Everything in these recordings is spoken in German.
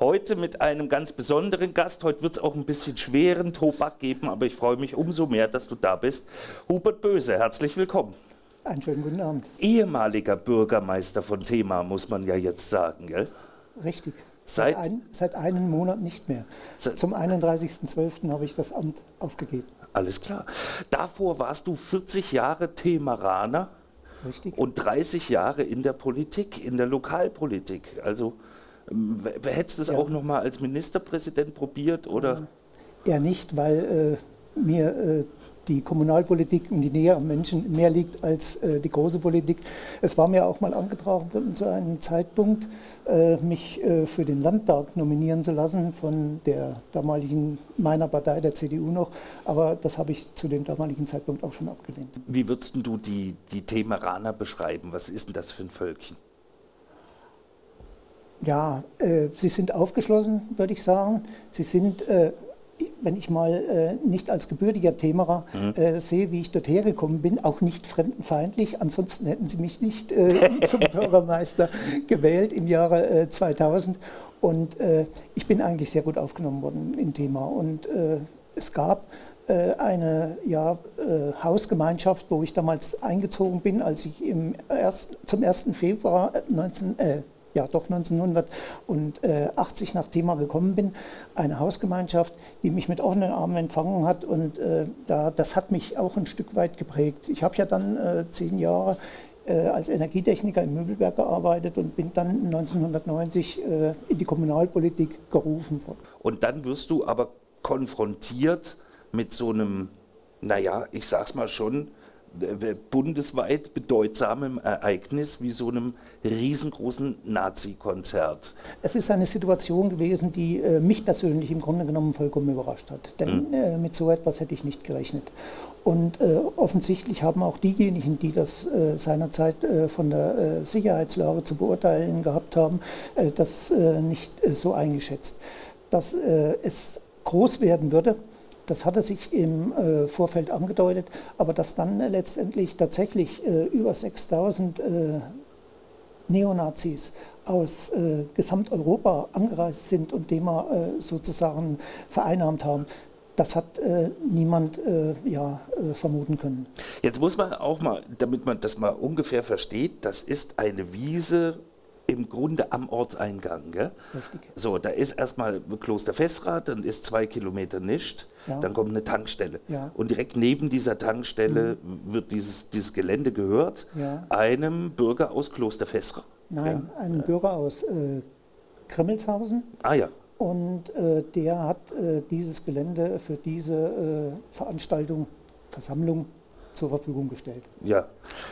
Heute mit einem ganz besonderen Gast. Heute wird es auch ein bisschen schweren Tobak geben, aber ich freue mich umso mehr, dass du da bist. Hubert Böse, herzlich willkommen. Einen schönen guten Abend. Ehemaliger Bürgermeister von Thema, muss man ja jetzt sagen, gell? Richtig. Seit einem Monat nicht mehr. Zum 31.12. habe ich das Amt aufgegeben. Alles klar. Davor warst du 40 Jahre Themeraner. Richtig. Und 30 Jahre in der Politik, in der Lokalpolitik. Also hättest du es auch noch mal als Ministerpräsident probiert, oder? Eher nicht, weil mir die Kommunalpolitik und die Nähe am Menschen mehr liegt als die große Politik. Es war mir auch mal angetragen worden, zu einem Zeitpunkt mich für den Landtag nominieren zu lassen von der damaligen, meiner Partei, der CDU noch, aber das habe ich zu dem damaligen Zeitpunkt auch schon abgelehnt. Wie würdest du die Themeraner beschreiben? Was ist denn das für ein Völkchen? Ja, sie sind aufgeschlossen, würde ich sagen. Sie sind, wenn ich mal nicht als gebürtiger Themerer sehe, wie ich dort hergekommen bin, auch nicht fremdenfeindlich. Ansonsten hätten sie mich nicht zum Bürgermeister gewählt im Jahre 2000. Und ich bin eigentlich sehr gut aufgenommen worden im Thema. Und es gab eine Hausgemeinschaft, wo ich damals eingezogen bin, als ich zum 1. Februar 1980 nach Thema gekommen bin, eine Hausgemeinschaft, die mich mit offenen Armen empfangen hat, und das hat mich auch ein Stück weit geprägt. Ich habe ja dann 10 Jahre als Energietechniker im Möbelwerk gearbeitet und bin dann 1990 in die Kommunalpolitik gerufen worden. Und dann wirst du aber konfrontiert mit so einem, naja, ich sag's mal schon, bundesweit bedeutsamem Ereignis wie so einem riesengroßen Nazi-Konzert. Es ist eine Situation gewesen, die mich persönlich im Grunde genommen vollkommen überrascht hat. Denn mit so etwas hätte ich nicht gerechnet. Und offensichtlich haben auch diejenigen, die das seinerzeit von der Sicherheitslage zu beurteilen gehabt haben, das nicht so eingeschätzt. Dass es groß werden würde, das hatte sich im Vorfeld angedeutet, aber dass dann letztendlich tatsächlich über 6.000 Neonazis aus Gesamteuropa angereist sind und Thema sozusagen vereinnahmt haben, das hat niemand vermuten können. Jetzt muss man auch mal, damit man das mal ungefähr versteht, das ist eine Wiese im Grunde am Ortseingang. Gell? Richtig. So, da ist erstmal Kloster Fessrath, dann ist 2 Kilometer Nischt, dann kommt eine Tankstelle. Ja. Und direkt neben dieser Tankstelle wird dieses Gelände gehört einem Bürger aus Kloster Fessrath. Nein, einem Bürger aus Grimmelshausen. Ah ja. Und der hat dieses Gelände für diese Versammlung zur Verfügung gestellt. Ja,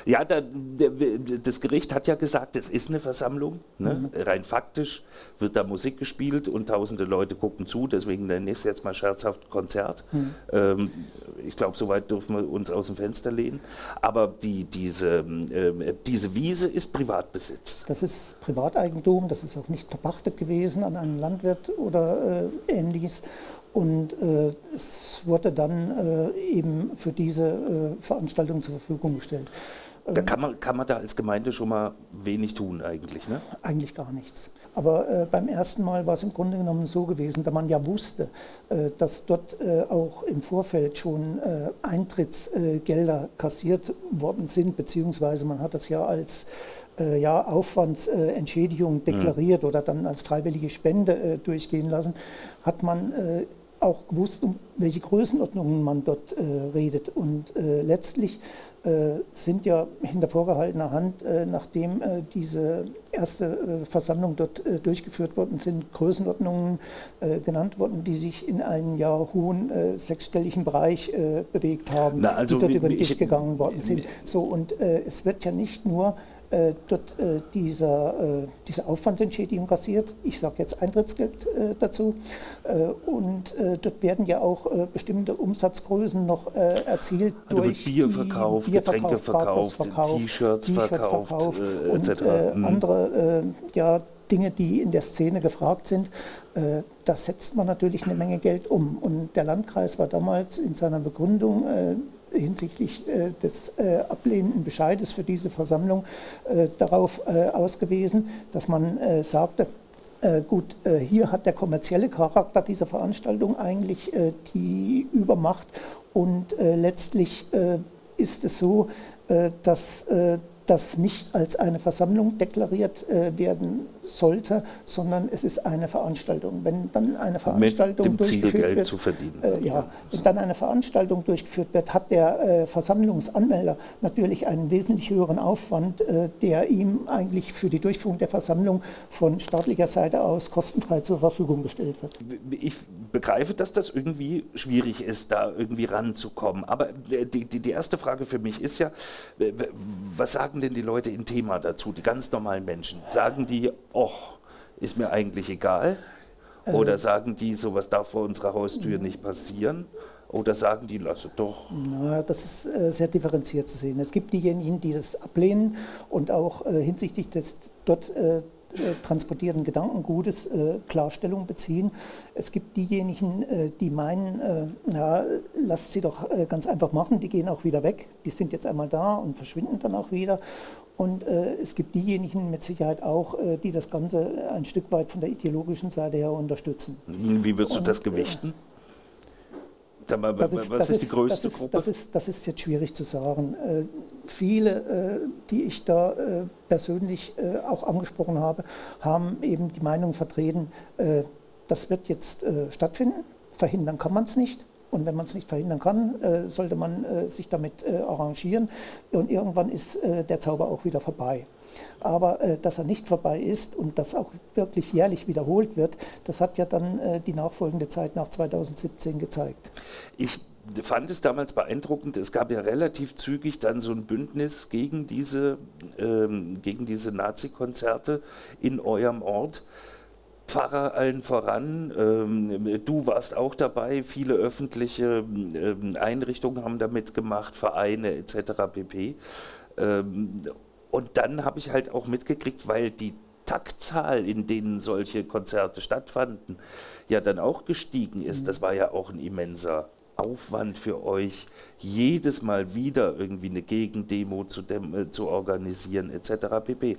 das Gericht hat ja gesagt, es ist eine Versammlung. Ne? Rein faktisch wird da Musik gespielt und tausende Leute gucken zu, deswegen nenne ich es jetzt mal scherzhaft Konzert. Ich glaube, soweit dürfen wir uns aus dem Fenster lehnen. Aber diese Wiese ist Privatbesitz. Das ist Privateigentum, das ist auch nicht verpachtet gewesen an einen Landwirt oder Ähnliches. Und es wurde dann eben für diese Veranstaltung zur Verfügung gestellt. Da kann man da als Gemeinde schon mal wenig tun eigentlich, ne? Eigentlich gar nichts. Aber beim ersten Mal war es im Grunde genommen so gewesen, da man ja wusste, dass dort auch im Vorfeld schon Eintrittsgelder kassiert worden sind, beziehungsweise man hat das ja als Aufwandsentschädigung deklariert oder dann als freiwillige Spende durchgehen lassen, hat man auch gewusst, um welche Größenordnungen man dort redet. Und letztlich sind ja hinter vorgehaltener Hand, nachdem diese erste Versammlung dort durchgeführt worden sind, Größenordnungen genannt worden, die sich in einen hohen sechsstelligen Bereich bewegt haben, die dort über den Tisch gegangen worden sind. So, und es wird ja nicht nur dort diese Aufwandsentschädigung kassiert. Ich sage jetzt Eintrittsgeld dazu. Und dort werden ja auch bestimmte Umsatzgrößen noch erzielt durch Bier verkauft, Getränke verkauft, T-Shirts verkauft und etc. Andere Dinge, die in der Szene gefragt sind. Da setzt man natürlich eine Menge Geld um. Und der Landkreis war damals in seiner Begründung hinsichtlich des ablehnenden Bescheides für diese Versammlung darauf ausgewiesen, dass man sagte, Gut, hier hat der kommerzielle Charakter dieser Veranstaltung eigentlich die Übermacht und letztlich ist es so, dass das nicht als eine Versammlung deklariert werden sollte, sondern es ist eine Veranstaltung. Wenn dann eine Veranstaltung mit dem Ziel, durchgeführt Geld wird, zu verdienen. wenn dann eine Veranstaltung durchgeführt wird, hat der Versammlungsanmelder natürlich einen wesentlich höheren Aufwand, der ihm eigentlich für die Durchführung der Versammlung von staatlicher Seite aus kostenfrei zur Verfügung gestellt wird. Ich begreife, dass das irgendwie schwierig ist, da irgendwie ranzukommen. Aber die erste Frage für mich ist ja, was sagen denn die Leute in Thema dazu, die ganz normalen Menschen? Sagen die, och, ist mir eigentlich egal? Oder sagen die, sowas darf vor unserer Haustür nicht passieren? Oder sagen die, lass es doch? Na, das ist sehr differenziert zu sehen. Es gibt diejenigen, die das ablehnen und auch hinsichtlich des dort transportierten Gedankengutes Klarstellung beziehen. Es gibt diejenigen, die meinen, na, lasst sie doch ganz einfach machen, die gehen auch wieder weg, die sind jetzt einmal da und verschwinden dann auch wieder. Und es gibt diejenigen mit Sicherheit auch, die das Ganze ein Stück weit von der ideologischen Seite her unterstützen. Wie würdest du das gewichten? Was ist die größte Gruppe? Das ist jetzt schwierig zu sagen. Viele, die ich da persönlich auch angesprochen habe, haben eben die Meinung vertreten, das wird jetzt stattfinden, verhindern kann man es nicht. Und wenn man es nicht verhindern kann, sollte man sich damit arrangieren. Und irgendwann ist der Zauber auch wieder vorbei. Aber dass er nicht vorbei ist und das auch wirklich jährlich wiederholt wird, das hat ja dann die nachfolgende Zeit nach 2017 gezeigt. Ich fand es damals beeindruckend, es gab ja relativ zügig dann so ein Bündnis gegen diese Nazi-Konzerte in eurem Ort. Pfarrer allen voran, du warst auch dabei, viele öffentliche Einrichtungen haben da mitgemacht, Vereine etc. pp. Und dann habe ich halt auch mitgekriegt, weil die Taktzahl, in denen solche Konzerte stattfanden, ja dann auch gestiegen ist. Das war ja auch ein immenser Aufwand für euch, jedes Mal wieder irgendwie eine Gegendemo zu organisieren etc. pp.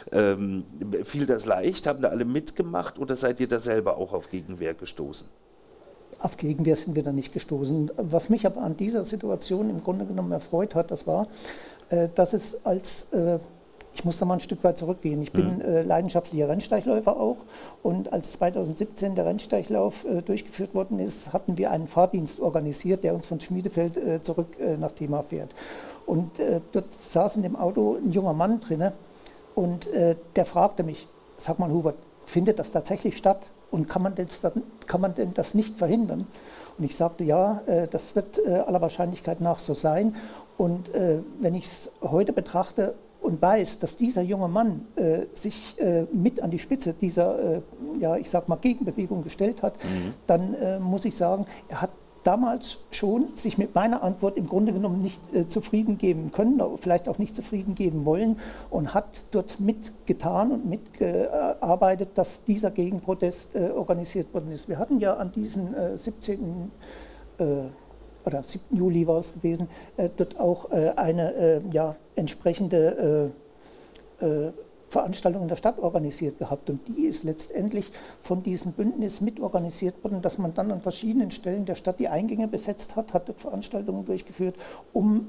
Fiel das leicht? Haben da alle mitgemacht oder seid ihr da selber auch auf Gegenwehr gestoßen? Auf Gegenwehr sind wir da nicht gestoßen. Was mich aber an dieser Situation im Grunde genommen erfreut hat, das war, dass es als ich muss da mal ein Stück weit zurückgehen. Ich bin leidenschaftlicher Rennsteigläufer auch und als 2017 der Rennsteiglauf durchgeführt worden ist, hatten wir einen Fahrdienst organisiert, der uns von Schmiedefeld zurück nach Thema fährt. Und dort saß in dem Auto ein junger Mann drinne und der fragte mich, sag mal Hubert, findet das tatsächlich statt und kann man denn das nicht verhindern? Und ich sagte, ja, das wird aller Wahrscheinlichkeit nach so sein. Und wenn ich es heute betrachte, und weiß, dass dieser junge Mann sich mit an die Spitze dieser, ja, ich sag mal, Gegenbewegung gestellt hat, dann muss ich sagen, er hat damals schon sich mit meiner Antwort im Grunde genommen nicht zufrieden geben können, vielleicht auch nicht zufrieden geben wollen und hat dort mitgetan und mitgearbeitet, dass dieser Gegenprotest organisiert worden ist. Wir hatten ja an diesem 17. Oder 7. Juli war es gewesen, dort auch eine entsprechende Veranstaltung in der Stadt organisiert gehabt. Und die ist letztendlich von diesem Bündnis mitorganisiert worden, dass man dann an verschiedenen Stellen der Stadt die Eingänge besetzt hat, hat dort Veranstaltungen durchgeführt, um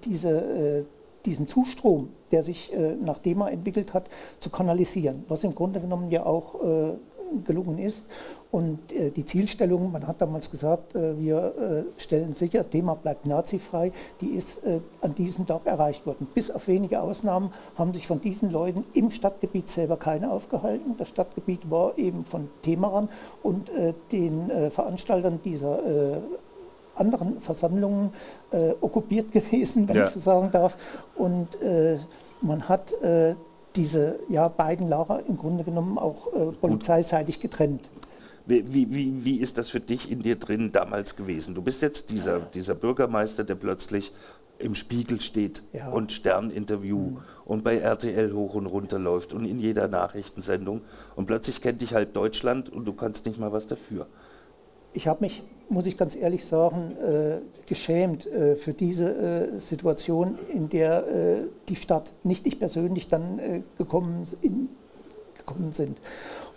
diesen Zustrom, der sich nach Thema entwickelt hat, zu kanalisieren, was im Grunde genommen ja auch gelungen ist. Und die Zielstellung, man hat damals gesagt, wir stellen sicher, Thema bleibt nazifrei, die ist an diesem Tag erreicht worden. Bis auf wenige Ausnahmen haben sich von diesen Leuten im Stadtgebiet selber keine aufgehalten. Das Stadtgebiet war eben von Themerern und den Veranstaltern dieser anderen Versammlungen okkupiert gewesen, wenn ich so sagen darf. Und man hat diese beiden Lager im Grunde genommen auch polizeiseitig getrennt. Wie ist das für dich in dir drin damals gewesen? Du bist jetzt dieser Bürgermeister, der plötzlich im Spiegel steht und Stern-Interview und bei RTL hoch und runter läuft und in jeder Nachrichtensendung und plötzlich kennt dich halt Deutschland und du kannst nicht mal was dafür. Ich habe mich, muss ich ganz ehrlich sagen, geschämt für diese Situation, in der die Stadt, nicht ich persönlich, dann gekommen sind.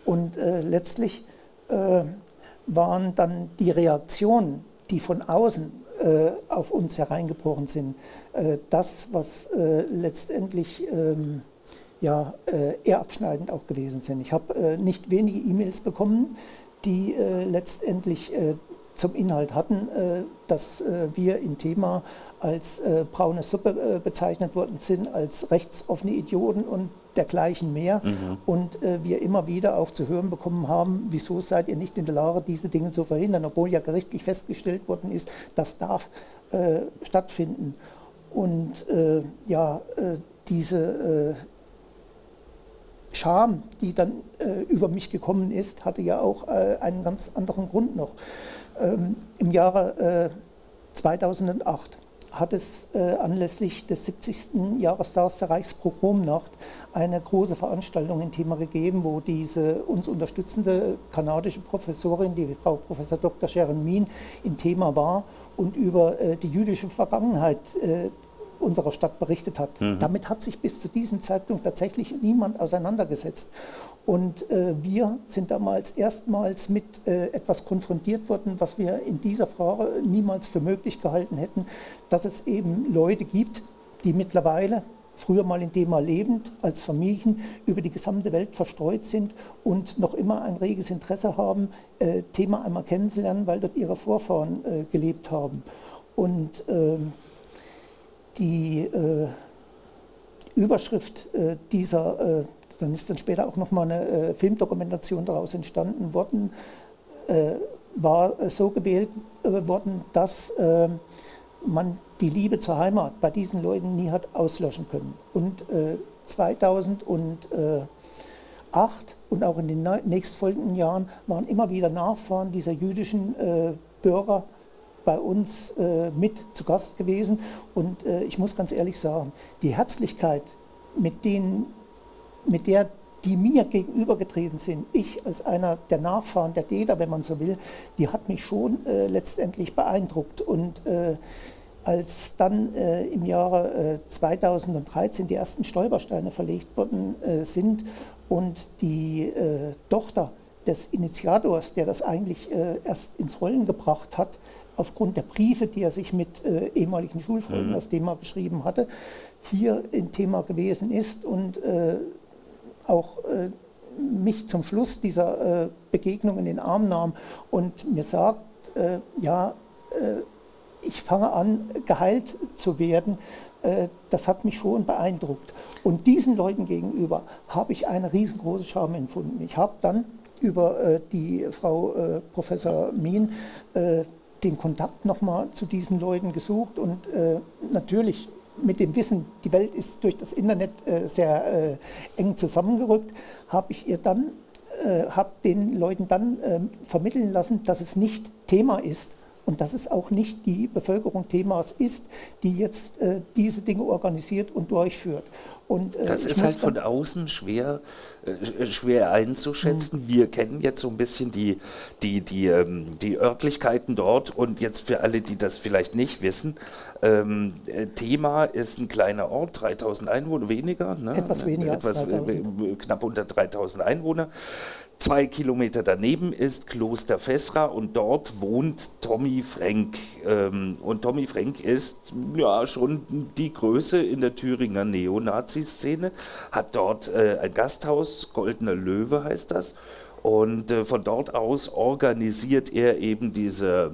Und letztlich waren dann die Reaktionen, die von außen auf uns hereingebrochen sind, das, was letztendlich ja, eher abschneidend auch gewesen sind. Ich habe nicht wenige E-Mails bekommen, die letztendlich zum Inhalt hatten, dass wir in Thema als braune Suppe bezeichnet worden sind, als rechtsoffene Idioten und dergleichen mehr. Und wir immer wieder auch zu hören bekommen haben, wieso seid ihr nicht in der Lage, diese Dinge zu verhindern, obwohl ja gerichtlich festgestellt worden ist, das darf stattfinden. Und ja, diese Scham, die dann über mich gekommen ist, hatte ja auch einen ganz anderen Grund noch. Im Jahre 2008 hat es anlässlich des 70. Jahrestags der Reichspogromnacht eine große Veranstaltung in Thema gegeben, wo diese uns unterstützende kanadische Professorin, die Frau Professor Dr. Sharon Mean, in Thema war und über die jüdische Vergangenheit unserer Stadt berichtet hat. Damit hat sich bis zu diesem Zeitpunkt tatsächlich niemand auseinandergesetzt. Und wir sind damals erstmals mit etwas konfrontiert worden, was wir in dieser Frage niemals für möglich gehalten hätten, dass es eben Leute gibt, die mittlerweile, früher mal in Thema lebend, als Familien über die gesamte Welt verstreut sind und noch immer ein reges Interesse haben, Thema einmal kennenzulernen, weil dort ihre Vorfahren gelebt haben. Und die Überschrift dieser, dann ist dann später auch nochmal eine Filmdokumentation daraus entstanden worden, war so gewählt worden, dass man die Liebe zur Heimat bei diesen Leuten nie hat auslöschen können. Und 2008 und auch in den nächstfolgenden Jahren waren immer wieder Nachfahren dieser jüdischen Bürger bei uns mit zu Gast gewesen. Und ich muss ganz ehrlich sagen, die Herzlichkeit, mit der die mir gegenübergetreten sind, ich als einer der Nachfahren der Täter, wenn man so will, die hat mich schon letztendlich beeindruckt. Und als dann im Jahre 2013 die ersten Stolpersteine verlegt worden sind und die Tochter des Initiators, der das eigentlich erst ins Rollen gebracht hat, aufgrund der Briefe, die er sich mit ehemaligen Schulfreunden das Thema beschrieben hatte, hier im Thema gewesen ist und auch mich zum Schluss dieser Begegnung in den Arm nahm und mir sagt, ja, ich fange an, geheilt zu werden, das hat mich schon beeindruckt. Und diesen Leuten gegenüber habe ich eine riesengroße Scham empfunden. Ich habe dann über die Frau Professor Mean den Kontakt nochmal zu diesen Leuten gesucht und natürlich mit dem Wissen, die Welt ist durch das Internet sehr eng zusammengerückt, habe ich ihr dann, habe den Leuten dann vermitteln lassen, dass es nicht Thema ist und dass es auch nicht die Bevölkerung Themas ist, die jetzt diese Dinge organisiert und durchführt. Und, das ist halt von außen schwer einzuschätzen. Wir kennen jetzt so ein bisschen die Örtlichkeiten dort und jetzt für alle, die das vielleicht nicht wissen, Thema ist ein kleiner Ort, 3000 Einwohner, weniger, ne? Etwas weniger als 3000. Knapp unter 3000 Einwohner. 2 Kilometer daneben ist Kloster Fessra und dort wohnt Tommy Frenk. Und Tommy Frenk ist ja schon die Größe in der Thüringer Neonazi-Szene, hat dort ein Gasthaus, Goldener Löwe heißt das. Und von dort aus organisiert er eben diese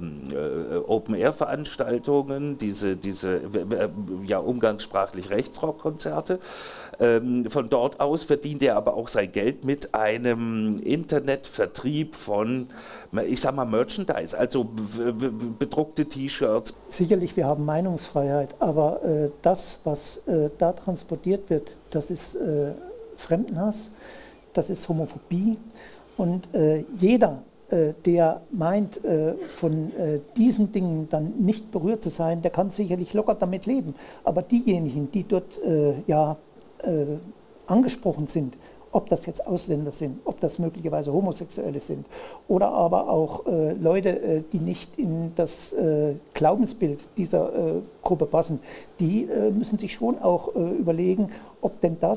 Open-Air-Veranstaltungen, diese ja, umgangssprachlich Rechtsrock-Konzerte. Von dort aus verdient er aber auch sein Geld mit einem Internetvertrieb von, ich sag mal, Merchandise, also bedruckte T-Shirts. Sicherlich, wir haben Meinungsfreiheit, aber das, was da transportiert wird, das ist Fremdenhass, das ist Homophobie. Und jeder, der meint, von diesen Dingen dann nicht berührt zu sein, der kann sicherlich locker damit leben. Aber diejenigen, die dort ja, angesprochen sind, ob das jetzt Ausländer sind, ob das möglicherweise Homosexuelle sind oder aber auch Leute, die nicht in das Glaubensbild dieser Gruppe passen, die müssen sich schon auch überlegen, ob denn das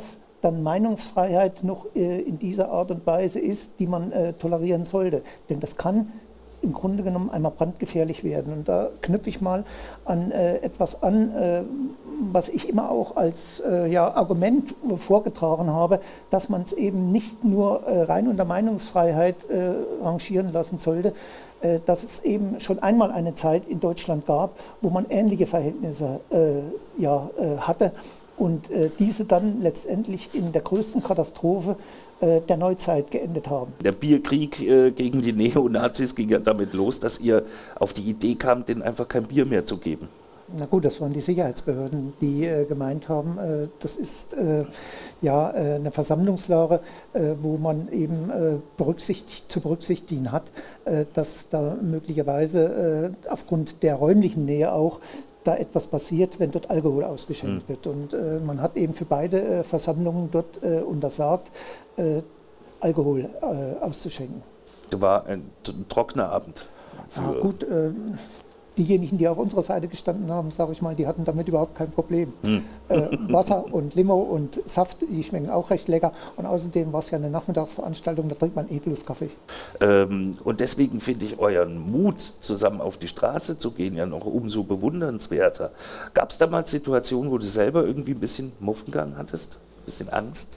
dann Meinungsfreiheit noch in dieser Art und Weise ist, die man tolerieren sollte. Denn das kann im Grunde genommen einmal brandgefährlich werden. Und da knüpfe ich mal an etwas an, was ich immer auch als Argument vorgetragen habe, dass man es eben nicht nur rein unter Meinungsfreiheit rangieren lassen sollte, dass es eben schon einmal eine Zeit in Deutschland gab, wo man ähnliche Verhältnisse hatte und diese dann letztendlich in der größten Katastrophe der Neuzeit geendet haben. Der Bierkrieg gegen die Neonazis ging ja damit los, dass ihr auf die Idee kamt, denen einfach kein Bier mehr zu geben. Na gut, das waren die Sicherheitsbehörden, die gemeint haben, das ist eine Versammlungslage, wo man eben zu berücksichtigen hat, dass da möglicherweise aufgrund der räumlichen Nähe auch da etwas passiert, wenn dort Alkohol ausgeschenkt wird. Und man hat eben für beide Versammlungen dort untersagt, Alkohol auszuschenken. Das war ein trockener Abend. Ja, gut, diejenigen, die auf unserer Seite gestanden haben, sage ich mal, die hatten damit überhaupt kein Problem. Wasser und Limo und Saft, die schmecken auch recht lecker. Und außerdem war es ja eine Nachmittagsveranstaltung, da trinkt man eh bloß Kaffee. Und deswegen finde ich euren Mut, zusammen auf die Straße zu gehen, ja noch umso bewundernswerter. Gab es damals Situationen, wo du selber irgendwie ein bisschen Muffengang hattest? Ein bisschen Angst?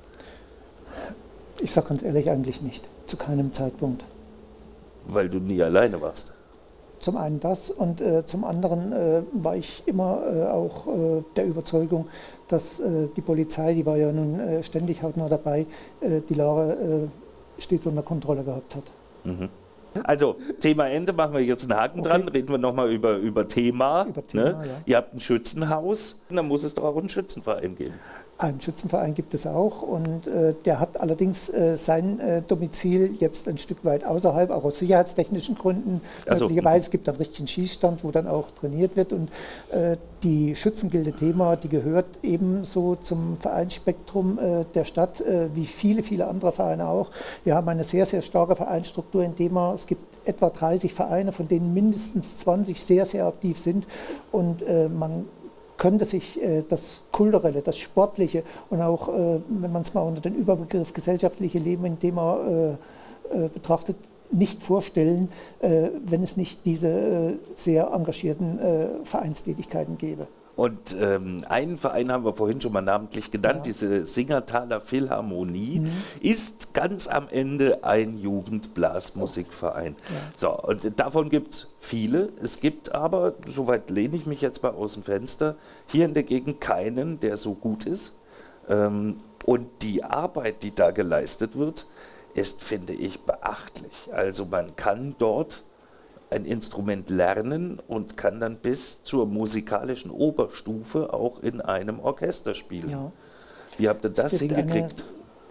Ich sage ganz ehrlich, eigentlich nicht. Zu keinem Zeitpunkt. Weil du nie alleine warst? Zum einen das und zum anderen war ich immer auch der Überzeugung, dass die Polizei, die war ja nun ständig hautnah dabei, die Lage stets unter Kontrolle gehabt hat. Mhm. Also, Thema Ende, machen wir jetzt einen Haken dran, reden wir nochmal über Thema. Ne? Ja. Ihr habt ein Schützenhaus, dann muss es doch auch einen Schützenverein geben. Einen Schützenverein gibt es auch und der hat allerdings sein Domizil jetzt ein Stück weit außerhalb, auch aus sicherheitstechnischen Gründen. Also, möglicherweise gibt es einen richtigen Schießstand, wo dann auch trainiert wird und die Schützengilde Thema, die gehört ebenso zum Vereinsspektrum der Stadt wie viele andere Vereine auch. Wir haben eine sehr, sehr starke Vereinsstruktur in Thema. Es gibt etwa 30 Vereine, von denen mindestens 20 sehr, sehr aktiv sind und man könnte sich das Kulturelle, das Sportliche und auch, wenn man es mal unter den Überbegriff gesellschaftliche Leben in Thema betrachtet, nicht vorstellen, wenn es nicht diese sehr engagierten Vereinstätigkeiten gäbe. Und einen Verein haben wir vorhin schon mal namentlich genannt, diese Singertaler Philharmonie, ist ganz am Ende ein Jugendblasmusikverein. Ja. So, und davon gibt es viele. Es gibt aber, soweit lehne ich mich jetzt mal aus dem Fenster, hier in der Gegend keinen, der so gut ist. Und die Arbeit, die da geleistet wird, ist, finde ich, beachtlich. Also man kann dort ein Instrument lernen und kann dann bis zur musikalischen Oberstufe auch in einem Orchester spielen. Ja. Wie habt ihr das hingekriegt?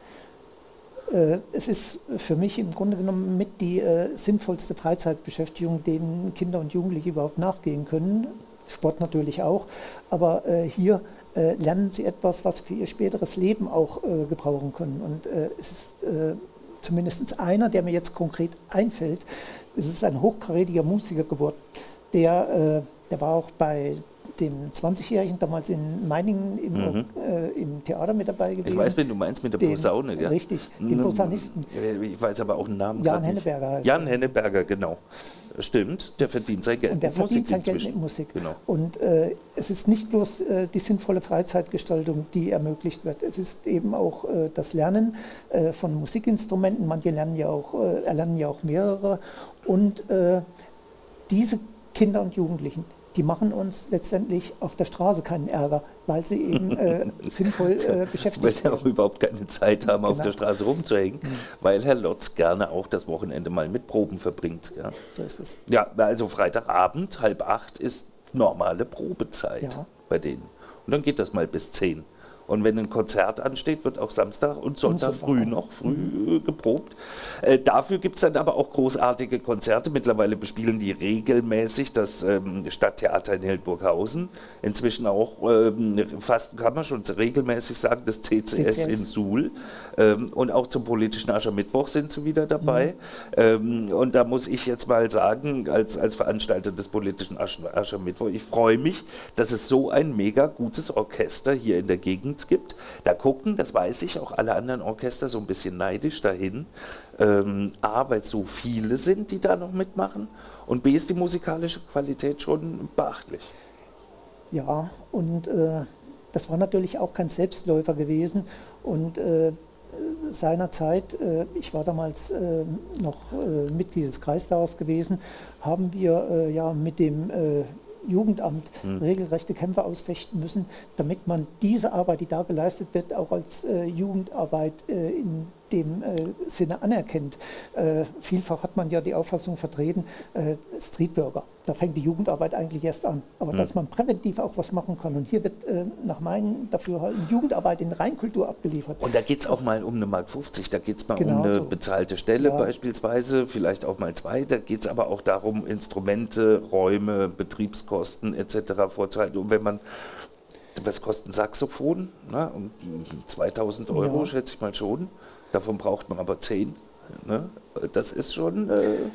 Es ist für mich im Grunde genommen mit die sinnvollste Freizeitbeschäftigung, denen Kinder und Jugendliche überhaupt nachgehen können. Sport natürlich auch, aber hier lernen sie etwas, was sie für ihr späteres Leben auch gebrauchen können. Und es ist zumindest einer, der mir jetzt konkret einfällt. Es ist ein hochkarätiger Musiker geworden, der war auch bei dem 20-Jährigen damals in Meiningen im Theater mit dabei gewesen. Ich weiß, wen du meinst, mit der Posaune. Ja? Richtig, den Posaunisten. Ich weiß aber auch einen Namen. Jan Henneberger heißt Jan Henneberger, genau. Stimmt, der verdient sein Geld mit Musik. Und der verdient sein Geld mit Musik. Genau. Und es ist nicht bloß die sinnvolle Freizeitgestaltung, die ermöglicht wird. Es ist eben auch das Lernen von Musikinstrumenten. Manche erlernen ja auch mehrere. Und diese Kinder und Jugendlichen, die machen uns letztendlich auf der Straße keinen Ärger, weil sie eben sinnvoll beschäftigt sind. Weil sie auch überhaupt keine Zeit haben, auf der Straße rumzuhängen, weil Herr Lotz gerne auch das Wochenende mal mit Proben verbringt. Ja. So ist es. Ja, also Freitagabend, 7:30 ist normale Probezeit bei denen. Und dann geht das mal bis 10. Und wenn ein Konzert ansteht, wird auch Samstag und Sonntag früh geprobt. Dafür gibt es dann aber auch großartige Konzerte. Mittlerweile bespielen die regelmäßig das Stadttheater in Hildburghausen. Inzwischen auch fast, kann man schon regelmäßig sagen, das CCS in Suhl. Und auch zum politischen Aschermittwoch sind sie wieder dabei. Und da muss ich jetzt mal sagen, als Veranstalter des politischen Aschermittwoch, ich freue mich, dass es so ein mega gutes Orchester hier in der Gegend Jugend gibt. Da gucken, das weiß ich, auch alle anderen Orchester so ein bisschen neidisch dahin. A, weil es so viele sind, die da noch mitmachen. Und B, ist die musikalische Qualität schon beachtlich. Ja, und das war natürlich auch kein Selbstläufer gewesen. Und seinerzeit, ich war damals noch Mitglied des Kreistages gewesen, haben wir ja mit dem Jugendamt regelrechte Kämpfe ausfechten müssen, damit man diese Arbeit, die da geleistet wird, auch als Jugendarbeit in dem Sinne anerkennt. Vielfach hat man ja die Auffassung vertreten, Streetworker, da fängt die Jugendarbeit eigentlich erst an. Aber dass man präventiv auch was machen kann. Und hier wird nach meinem Dafürhalten Jugendarbeit in Reinkultur abgeliefert. Und da geht es auch mal um eine Mark 50, da geht es mal genau um eine so. bezahlte Stelle Ja. beispielsweise, vielleicht auch mal 2. Da geht es aber auch darum, Instrumente, Räume, Betriebskosten etc. vorzuhalten. Und wenn man, was kostet ein Saxophon? Na, um 2000 Euro, Ja. schätze ich mal schon. Davon braucht man aber 10. Ne? Das ist schon...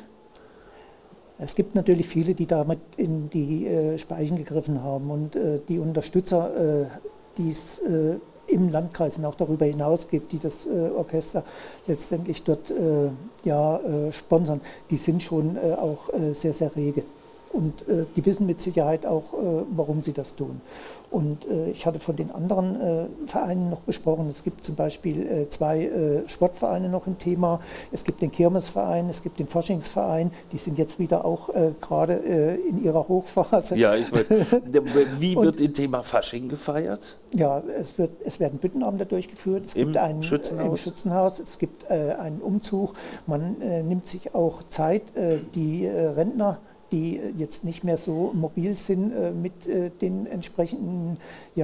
Es gibt natürlich viele, die damit in die Speichen gegriffen haben und die Unterstützer, die es im Landkreis und auch darüber hinaus gibt, die das Orchester letztendlich dort sponsern, die sind schon auch sehr, sehr rege. Und die wissen mit Sicherheit auch, warum sie das tun. Und ich hatte von den anderen Vereinen noch gesprochen. Es gibt zum Beispiel 2 Sportvereine noch im Thema. Es gibt den Kirmesverein, es gibt den Faschingsverein. Die sind jetzt wieder auch gerade in ihrer Hochphase. Ja, ich weiß. Wie wird im Thema Fasching gefeiert? Ja, es werden Büttenabende durchgeführt. Es gibt einen im Schützenhaus. Es gibt einen Umzug. Man nimmt sich auch Zeit, die Rentner, die jetzt nicht mehr so mobil sind, mit den entsprechenden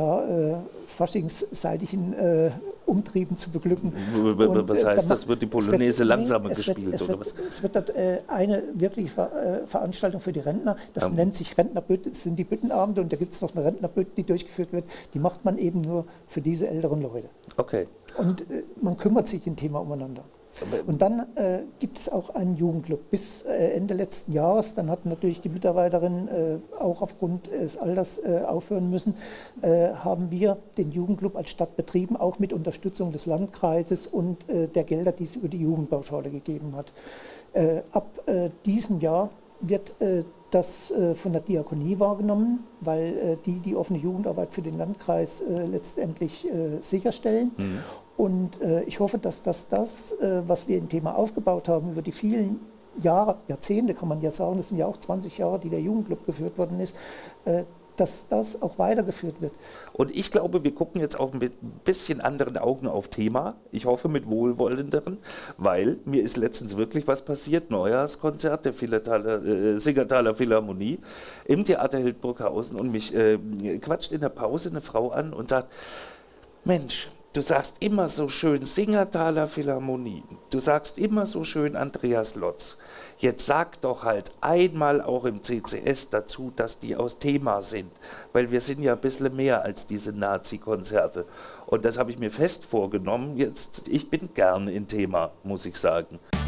faschingsseitigen Umtrieben zu beglücken. Was heißt das? Wird die Polonaise langsamer gespielt? Es wird dort eine wirkliche Veranstaltung für die Rentner, das nennt sich Rentnerbütt, das sind die Büttenabende und da gibt es noch eine Rentnerbütt, die durchgeführt wird, die macht man eben nur für diese älteren Leute. Okay. Und man kümmert sich im Thema umeinander. Und dann gibt es auch einen Jugendclub. Bis Ende letzten Jahres, dann hatten natürlich die Mitarbeiterinnen auch aufgrund des Alters aufhören müssen, haben wir den Jugendclub als Stadt betrieben, auch mit Unterstützung des Landkreises und der Gelder, die es über die Jugendpauschale gegeben hat. Ab diesem Jahr wird das von der Diakonie wahrgenommen, weil die offene Jugendarbeit für den Landkreis letztendlich sicherstellen. Mhm. Und ich hoffe, dass das, was wir im Thema aufgebaut haben, über die vielen Jahre, Jahrzehnte kann man ja sagen, das sind ja auch 20 Jahre, die der Jugendclub geführt worden ist, dass das auch weitergeführt wird. Und ich glaube, wir gucken jetzt auch mit ein bisschen anderen Augen auf Thema. Ich hoffe mit wohlwollenderen, weil mir ist letztens wirklich was passiert. Neujahrskonzert der Singertaler Philharmonie im Theater Hildburghausen und mich quatscht in der Pause eine Frau an und sagt, Mensch, du sagst immer so schön Singertaler Philharmonie, du sagst immer so schön Andreas Lotz. Jetzt sag doch halt einmal auch im CCS dazu, dass die aus Thema sind, weil wir sind ja ein bisschen mehr als diese Nazi-Konzerte. Und das habe ich mir fest vorgenommen. Jetzt, ich bin gern in Thema, muss ich sagen.